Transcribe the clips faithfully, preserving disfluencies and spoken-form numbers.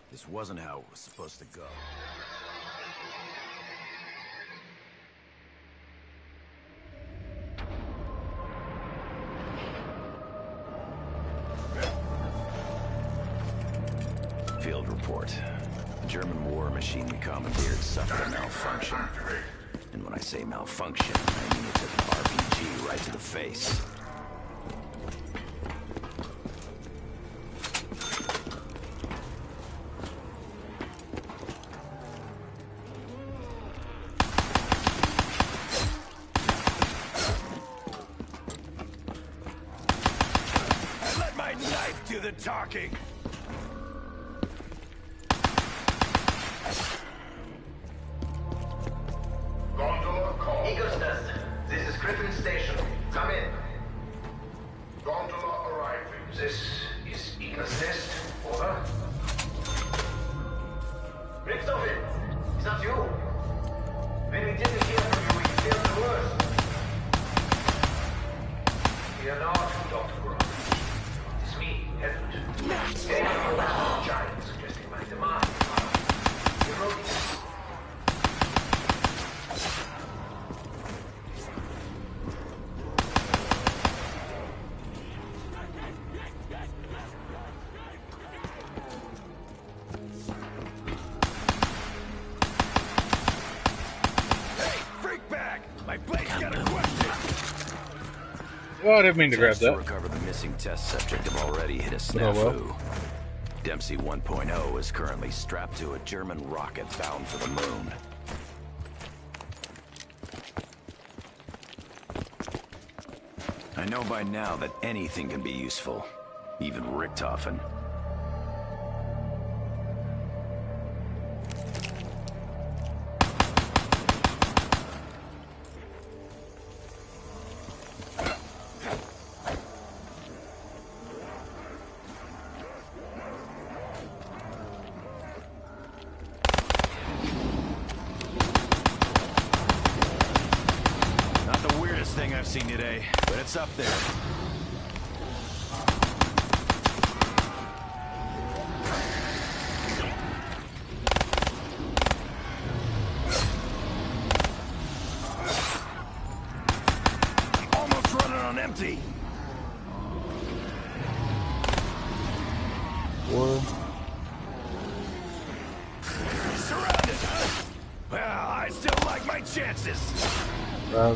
This wasn't how it was supposed to go. Field report. The German war machine we commandeered suffered a malfunction. And when I say malfunction, I mean it took R P G right to the face. Talking. Gondola call. Eagle's Nest. This is Griffin Station. Come in. Gondola arriving. This is Eagle's Nest. Over. Richthofen, is that you? When we didn't hear from you, we felt the worst. We are not Doctor Grant. It's me, Edward. Getting out of the giant suggesting my demise. You wrote it. Oh, I didn't mean to grab that. To recover the missing test subject have already hit a snafu. Oh, well. Dempsey one point oh is currently strapped to a German rocket bound for the moon. I know by now that anything can be useful, even Richthofen. Seen today, but it's up there. Almost running on empty. What? Surrounded, huh? Well, I still like my chances. Uh,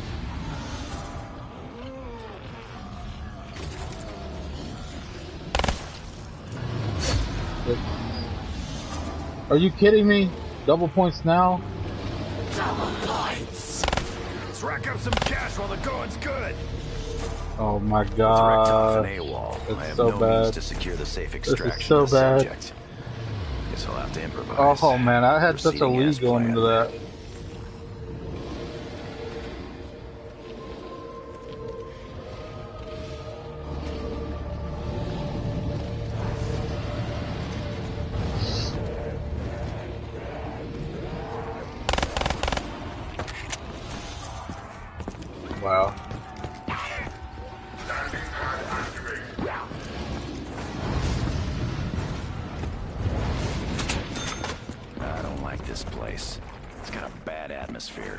Are you kidding me? Double points now? Double points. Let's rack up some cash while the going's good. Oh my god. It's so no bad. To secure the safe This extraction is so of the bad. subject. Guess I'll have to improvise. Oh man, I had such a Proceeding lead as going planned. into that. Wow. I don't like this place. It's got a bad atmosphere.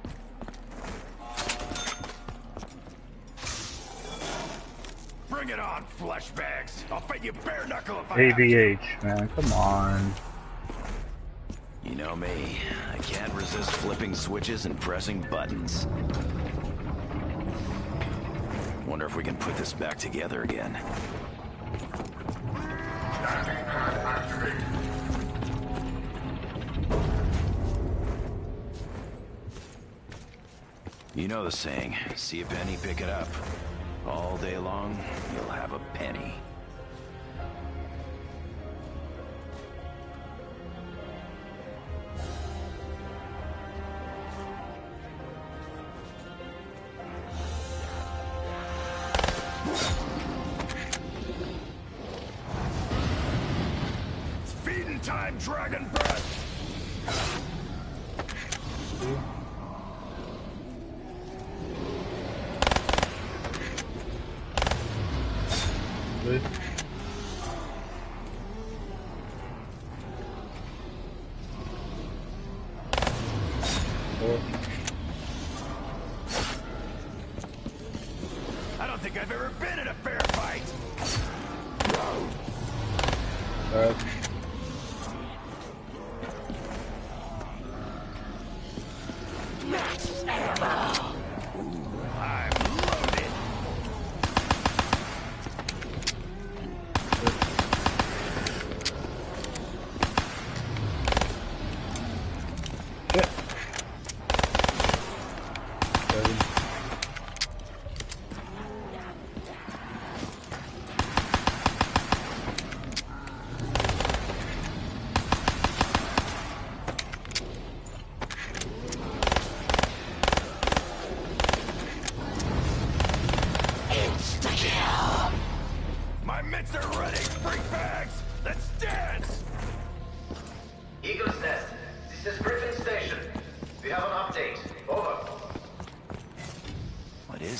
Bring it on, flesh bags. I'll fight you bare knuckle if I A have V to. H, man, come on. You know me. I can't resist flipping switches and pressing buttons. Wonder if we can put this back together again. You know the saying, see a penny, pick it up. All day long, you'll have a penny. It's feeding time, Dragon Breath!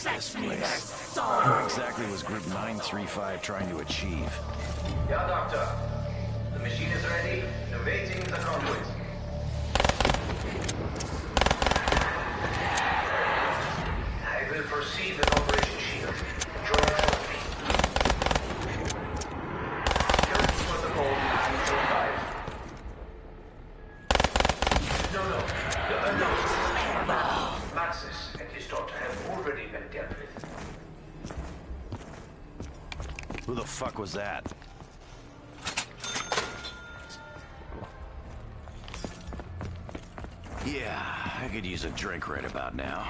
is this place? What exactly was Group nine three five trying to achieve? Yeah, Doctor. The machine is ready, awaiting the convoys. I will proceed with Operation Shield. Join shortly. Here's protocol nine two five. No, no. No, uh, no. Maxis and his daughter have already been dealt with. Who the fuck was that? Yeah, I could use a drink right about now.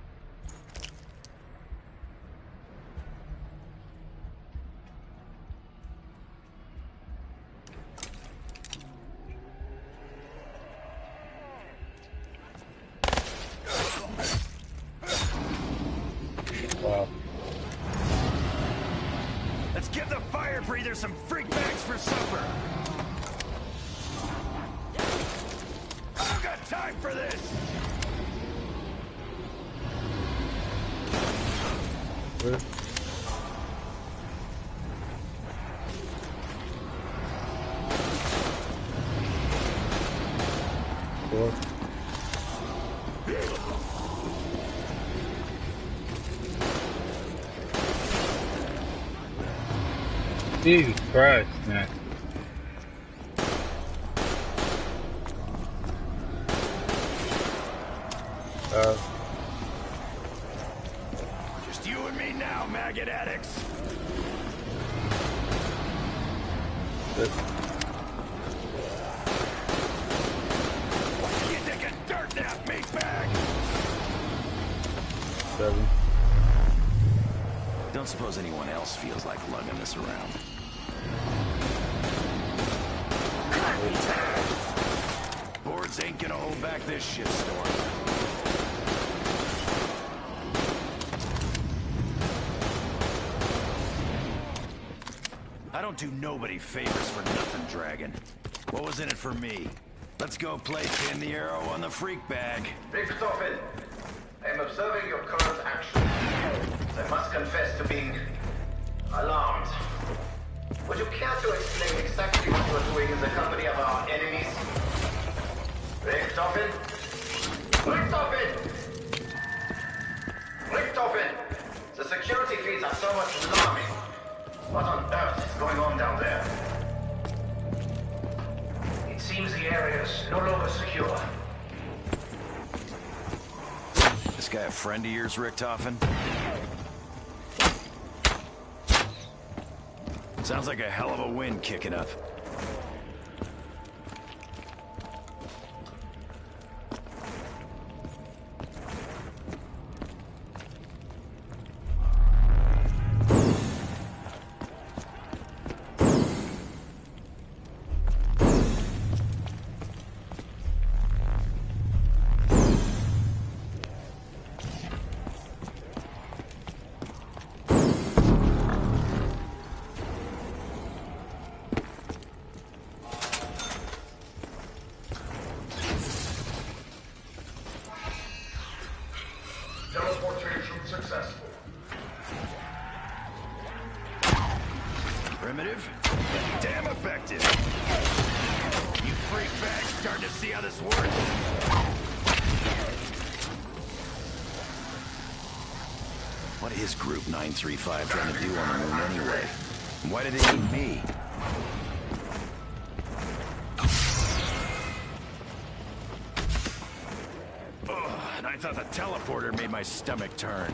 Wow. Let's give the fire breather some freak bags for supper. I don't got time for this. Good. Four. Jesus Christ, man. Uh, Just you and me now, maggot addicts. six, You take a dirt nap, meatbag. seven. Don't suppose anyone else feels like lugging this around. Boards ain't gonna hold back this shitstorm. I don't do nobody favors for nothing, Dragon. What was in it for me? Let's go play pin the arrow on the freak bag. Richtofen, I am observing your current actions. I must confess to being alarmed. Would you care to explain exactly what you are doing in the company of our enemies? Richtofen? Richtofen! Richtofen! The security feeds are somewhat alarming. What on earth is going on down there? It seems the area is no longer secure. This guy a friend of yours, Richtofen? Sounds like a hell of a wind kicking up. Teleportation successful. Primitive? Damn effective. You freak bags starting to see how this works? What is Group nine three five trying to do on the moon anyway? And why do they need me? Ugh, and I thought the teleporter made my stomach turn.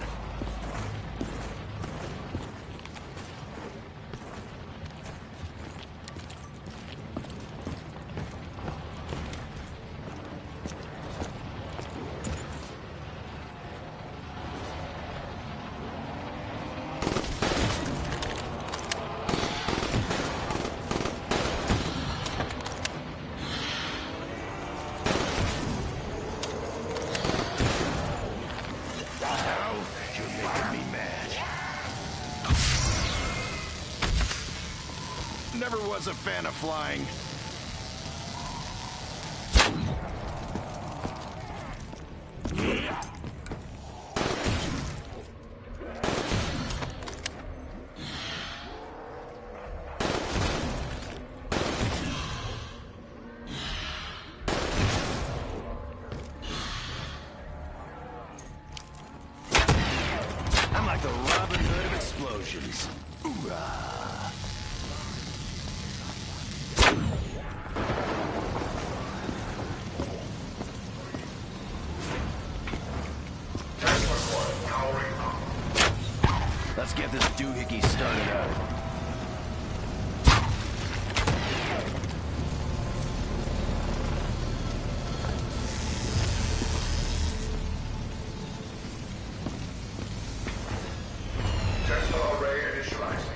Never was a fan of flying. explosions. Ooh-ah. Let's get this doohickey started up. Tesla array initializing.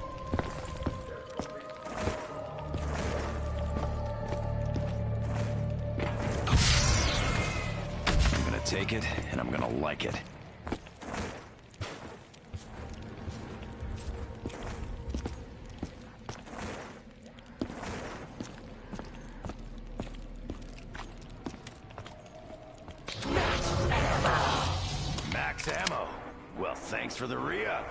I'm gonna take it, and I'm gonna like it. Max ammo. Well, thanks for the re-up.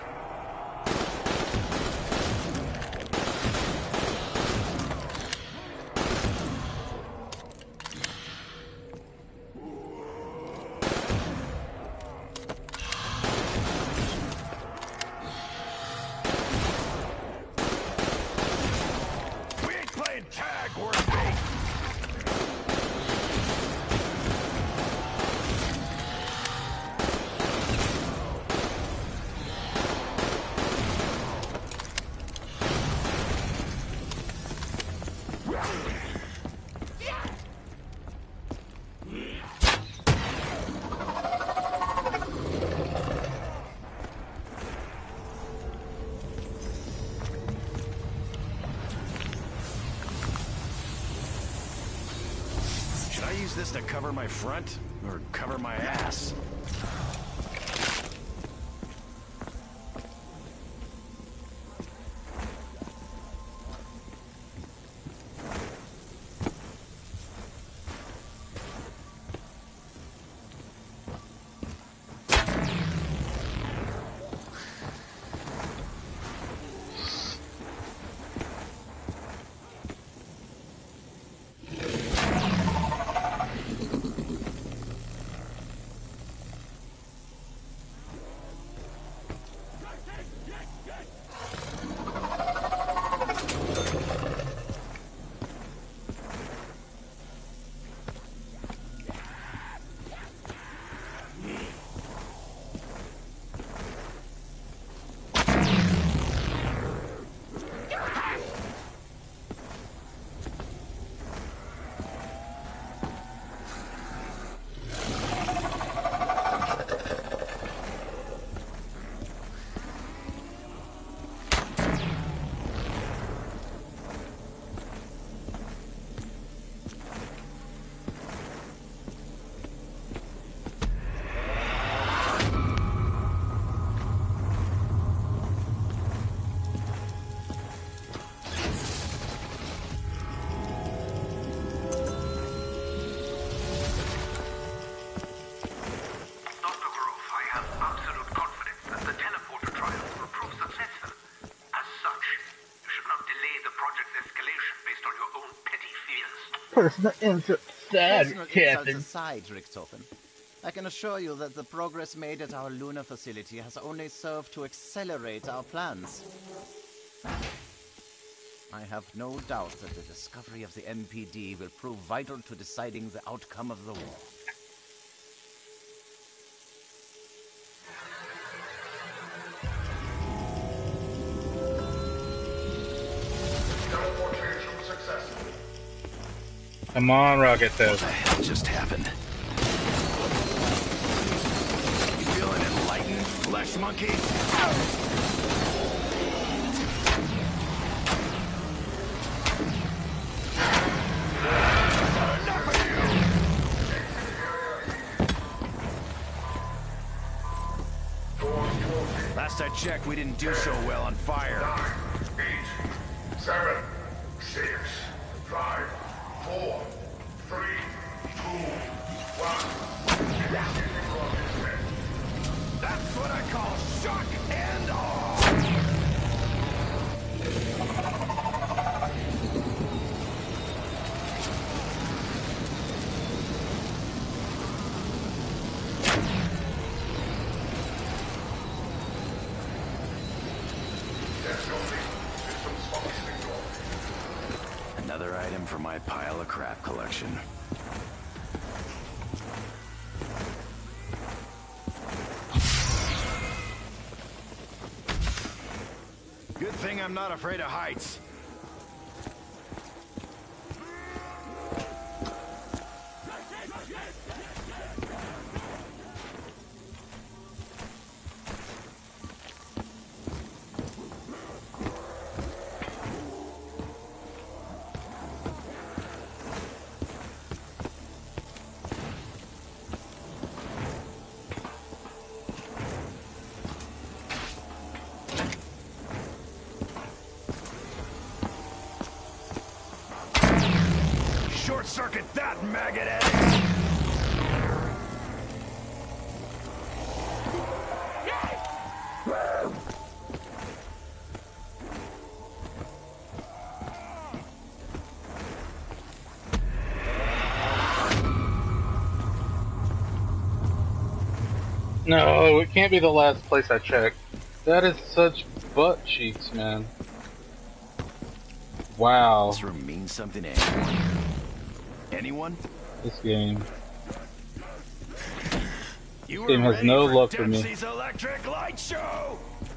We ain't playing tag or bait. Should I use this to cover my front or cover my ass? Personal insult aside, Personal Captain. insults aside, Richthofen, I can assure you that the progress made at our lunar facility has only served to accelerate our plans. I have no doubt that the discovery of the M P D will prove vital to deciding the outcome of the war. Teleportation successful. Come on, Rocket What says. the hell just happened? You feeling enlightened, flesh monkey? Enough of you! Last I checked, we didn't do so well on fire. Nine, eight, seven, six, five, four, three, two, one. That's what I call shock and awe! my pile of crap collection. Good thing I'm not afraid of heights. Short-circuit that, maggot addict! No, it can't be the last place I checked. That is such butt cheeks, man. Wow. This room means something to anyone? Anyone? This game. You This game were has no ready luck for for me. Dempsey's Electric Light Show!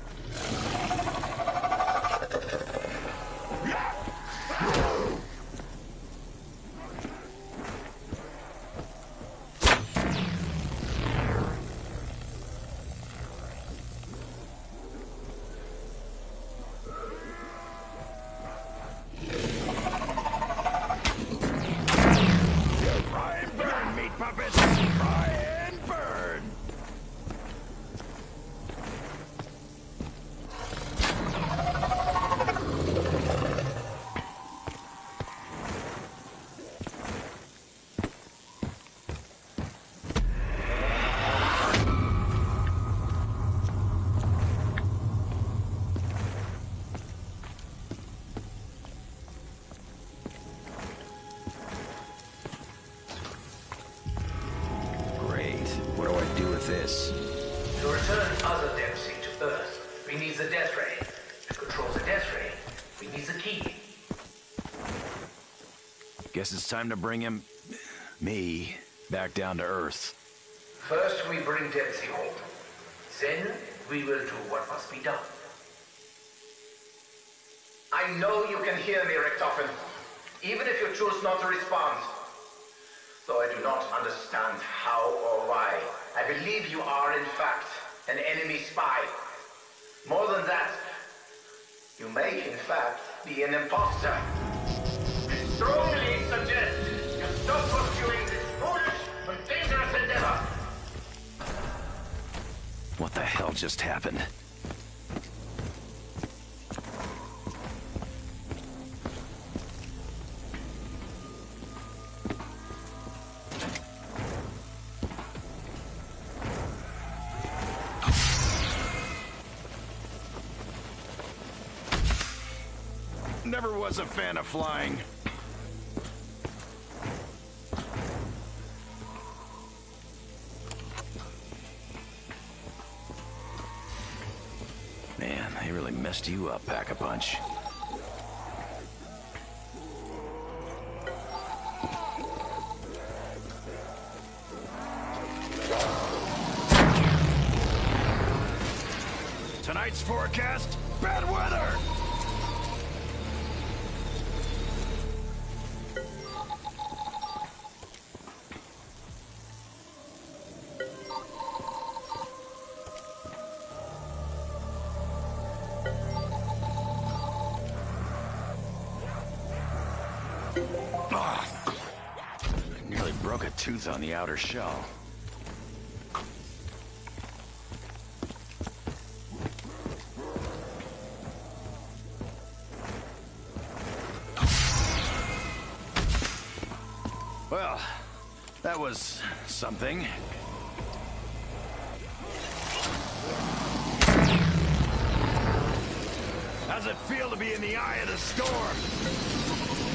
Fry and burn, meat puppets! Fry and burn! Great. What do I do with this? To return other Dempsey to Earth, we need the death ray. To control the death ray, we need the key. Guess it's time to bring him... me... back down to Earth. First we bring Dempsey home. Then we will do what must be done. I know you can hear me, Richtofen, even if you choose not to respond. Though I do not understand how or why, I believe you are in fact an enemy spy. More than that, you may in fact be an imposter. I strongly suggest you stop pursuing this foolish and dangerous endeavor. What the hell just happened? Never was a fan of flying. Man, they really messed you up, Pack-a-Punch. Tonight's forecast, bad weather! Ah, I nearly broke a tooth on the outer shell. Well, that was something. How's it feel to be in the eye of the storm?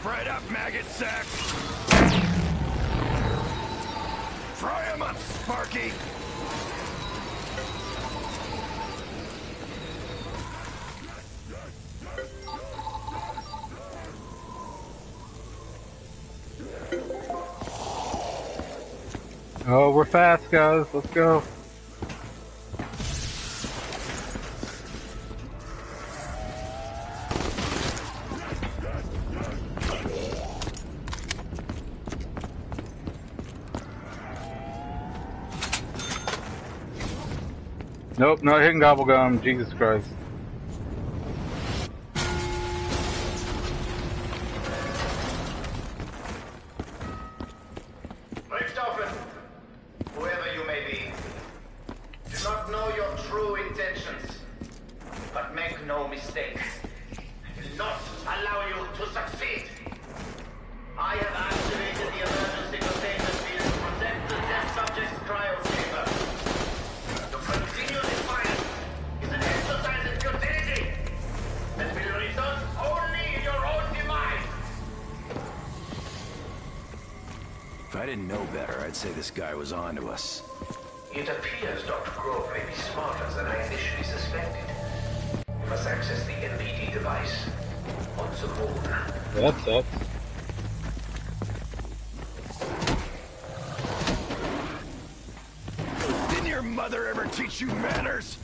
right up, maggot sack! Fry him up, Sparky! Oh, we're fast, guys. Let's go. Nope, not hitting Gobblegum. Jesus Christ. Richthofen, whoever you may be, do not know your true intentions. But make no mistake, I will not allow you to succeed. I have activated the emergency containment field to protect the dead subject's cryo chamber. To continue this fight is an exercise in futility that will result only in your own demise. If I didn't know better, I'd say this guy was on to us. It appears Doctor Grove may be smarter than I initially suspected. We must access the N P D device on the moon. That sucks. Didn't your mother ever teach you manners?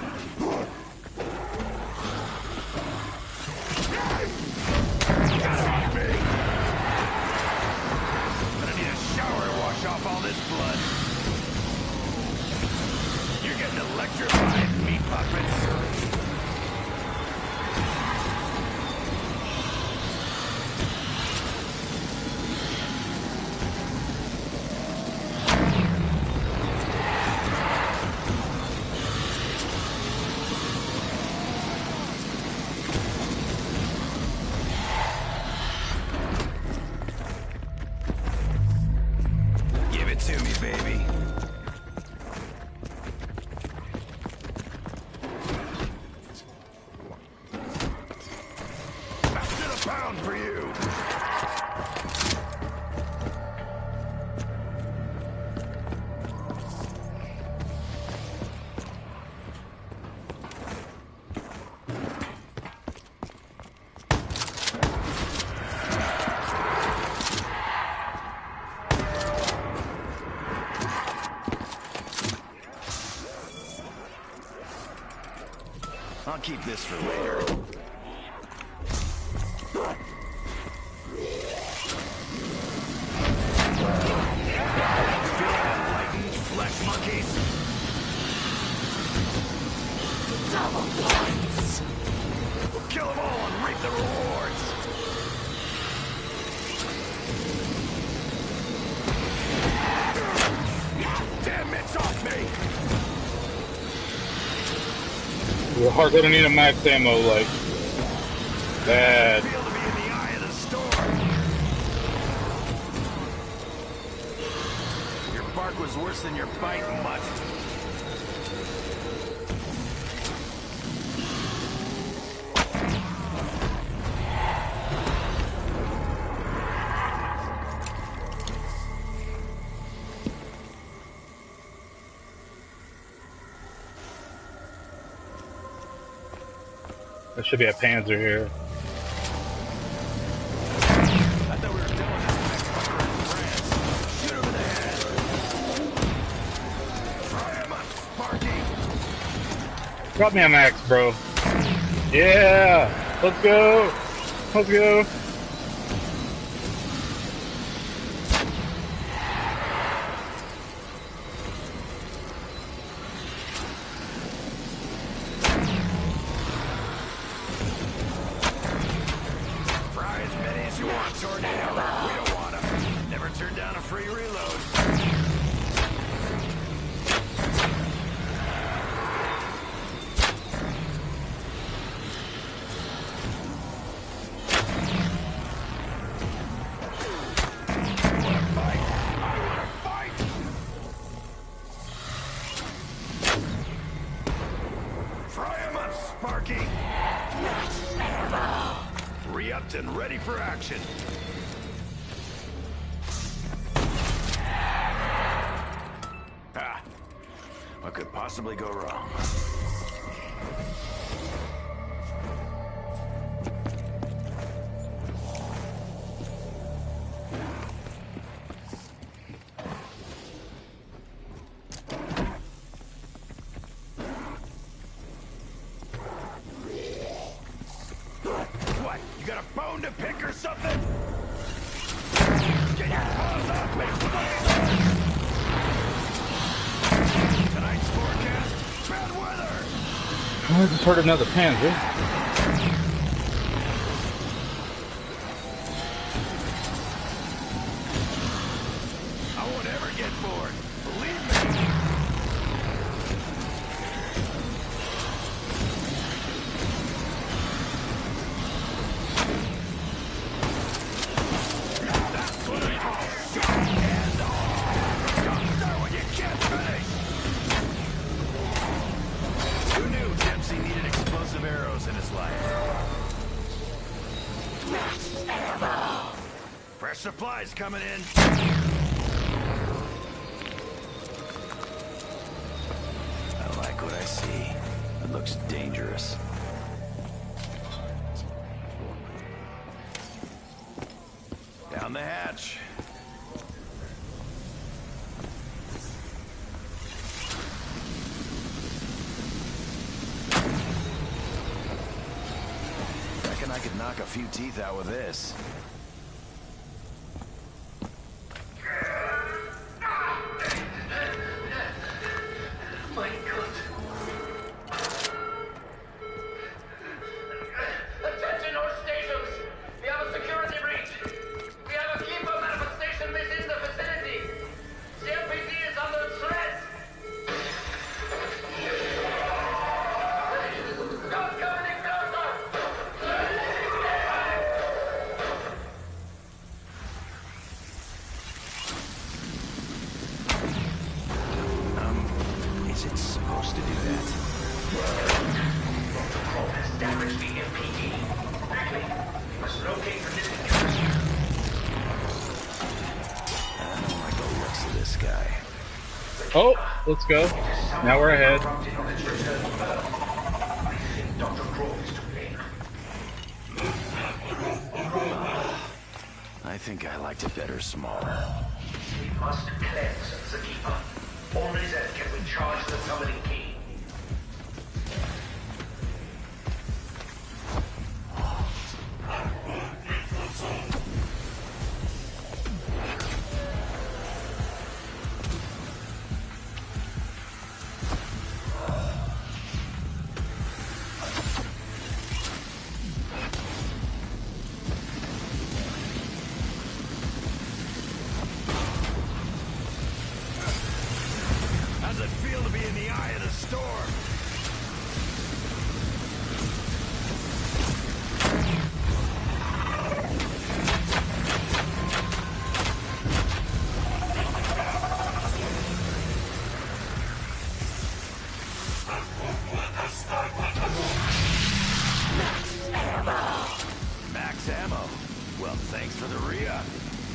Got on me! Gonna need a shower to wash off all this blood. You're getting electrified, meat puppets. Give it to me, baby. Back to the pound for you. I'll keep this for later. Feeling enlightened, flesh monkeys? Double points! We'll kill them all and reap the rewards! Damn, it's off me! We're hard gonna need a max ammo, like, bad. Feel to be in the eye of the storm. Your bark was worse than your bite, mutt. There should be a Panzer here. I thought we were done with this motherfucker in France. Shoot over the head. Fry him up, Sparky. Drop me a max, bro. Yeah! Let's go! Let's go! Fry as many as you want, Tornado. We don't want them. Never turn down a free reload. Sparky! Re-upped and ready for action. possibly go wrong? What? You got a bone to pick or something? Get your paws off me! Tonight's forecast, bad weather! I just heard another panzer. I won't ever get bored. Believe me. That's what I call shock and awe. Don't start when you can't finish. Who knew Dempsey needed explosive arrows in his life? Fresh supplies coming in. I like what I see. It looks dangerous. Down the hatch. Reckon I could knock a few teeth out with this. My God. Attention all stations! We have a security breach! We have a keeper manifestation within the facility! The N P C is under threat! Don't come any closer! Um, is it supposed to do that? Protocol has damaged the M P D. Quickly, we must locate the missing user. I don't like the looks of this guy. Oh, let's go. Now we're ahead. Corrupted on its return to Earth. I think Doctor Grove is to blame. I think I liked it better smaller. We must cleanse the Keeper. Only then can we charge the summoning key. How's it feel to be in the eye of the storm? Max ammo. Well, thanks for the re-up.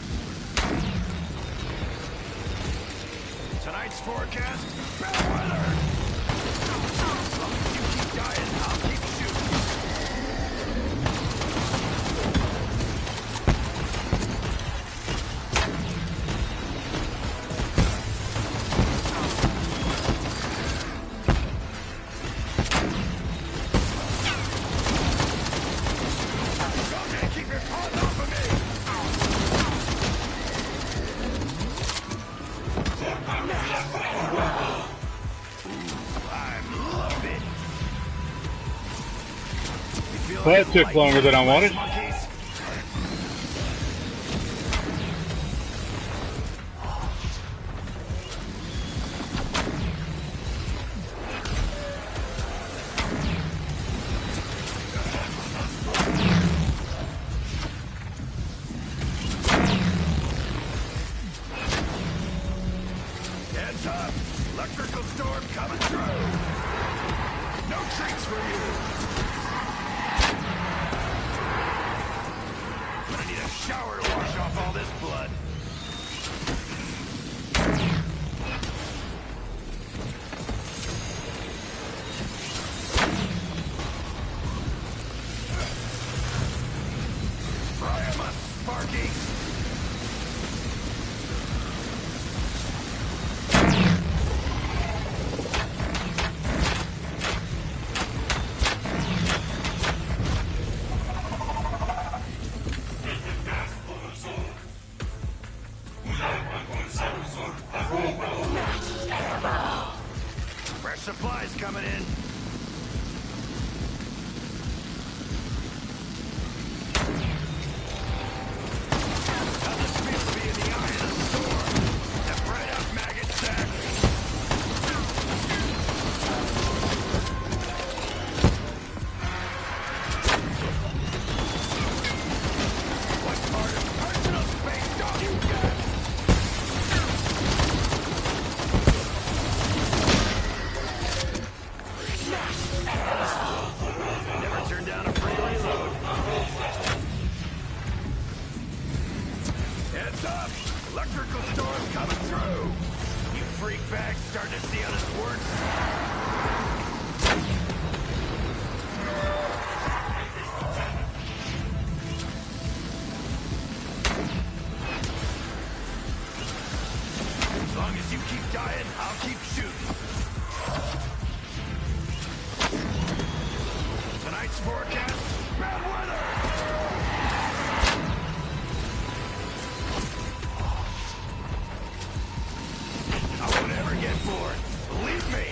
Tonight's forecast, bad weather. You keep dying, I'll keep shooting. Okay, keep your paws off of me. I'm loving it. You feel That like took light longer than I wanted. monkeys? Heads up! Electrical storm coming through! No treats for you! Gonna need a shower to wash off all this blood. coming in. How's it feel to be in the eye of the storm? Step right up, maggot sack. What part of personal space don't you get? Never turn down a free reload. Heads up! Electrical storm coming through! You freak bags starting to see how this works? As long as you keep dying, I'll keep shooting. Tonight's forecast, bad weather! I won't ever get bored, believe me!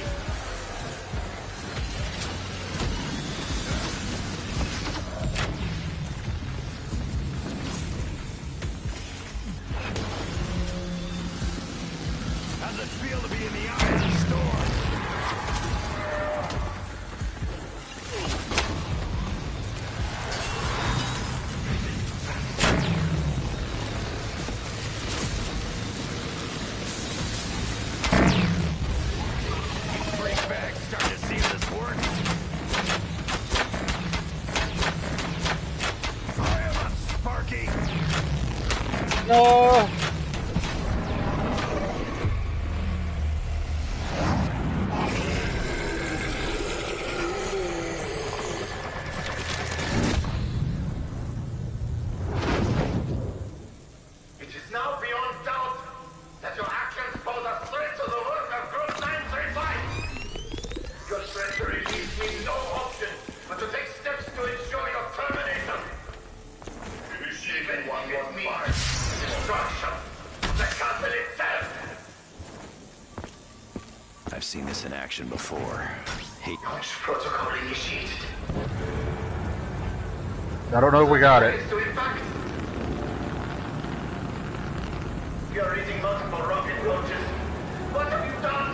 How's it feel to be in the eye of the storm? No. It is now beyond doubt that your actions pose a threat to the work of Group nine thirty-five. Your treachery leaves me no option but to take steps to ensure your termination. Initiating one one five. Destruction. The castle itself. I've seen this in action before. Hate. Launch protocol initiated. I don't know if we got it. To impact. You are eating multiple rocket launches. What have you done?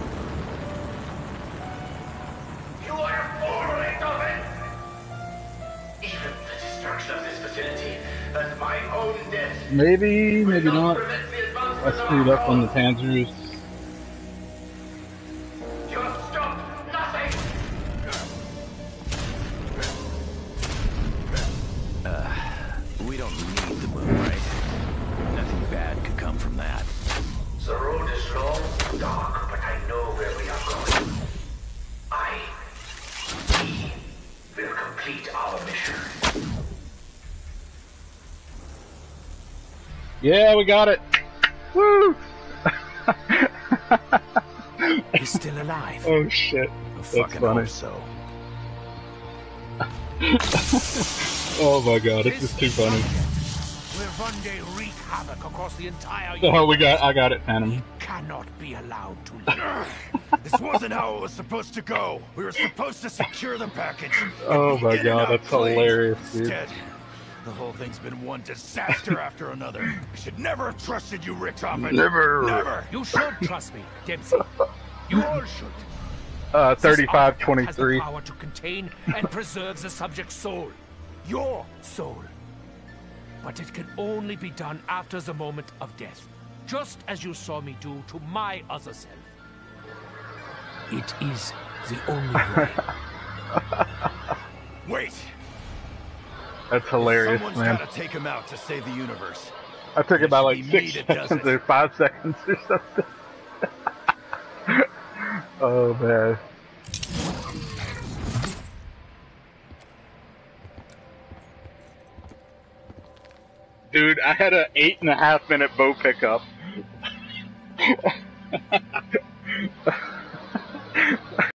You are a foreign of it. Even the destruction of this facility and my own death. Maybe, maybe will not. prevent the I advancement of screwed our up on the cause. Panzers. You have stopped nothing. We don't need the moon, right? Nothing bad could come from that. The road is long, dark, but I know where we are going. I, we, will complete our mission. Yeah, we got it. Woo! He's still alive. Oh shit. I That's fucking funny. hope so. Oh my god, this is too funny. Will one day wreak havoc across the entire Oh, we got, I got it, Phantom. cannot be allowed to live. This wasn't how it was supposed to go. We were supposed to secure the package. Oh my In and god, out that's clean. hilarious, dude. Instead, the whole thing's been one disaster after another. I should never have trusted you, Richtofen. Never. Never. You should trust me, Dempsey. You all should. Uh, This thirty-five artifact has twenty-three. the power to contain and preserve the subject's soul. Your soul. But it can only be done after the moment of death. Just as you saw me do to my other self. It is the only way. Wait. That's hilarious, Someone's man. got to take him out to save the universe. I took It about should like be six me that does seconds it. or five seconds or something. Oh man. Dude, I had an eight and a half minute bow pickup.